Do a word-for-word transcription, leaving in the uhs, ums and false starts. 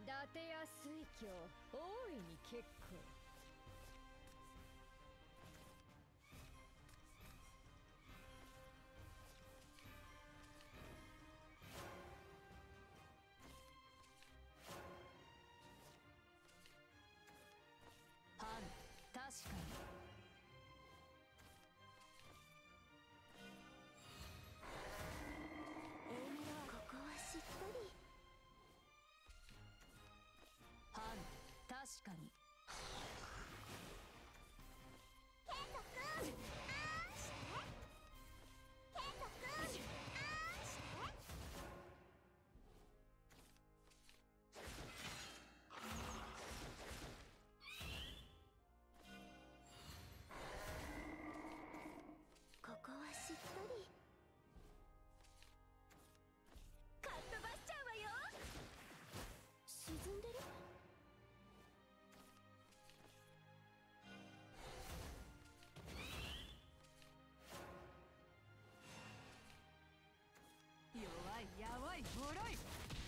伊達や水郷大いに結構。はん確かに。 ここはしっとり。 はん確かに。 ケントくん、あーして。ケントくん、あーして。ここはしっとり。かっ飛ばしちゃうわよ。沈んでる。 弱いやばい脆い。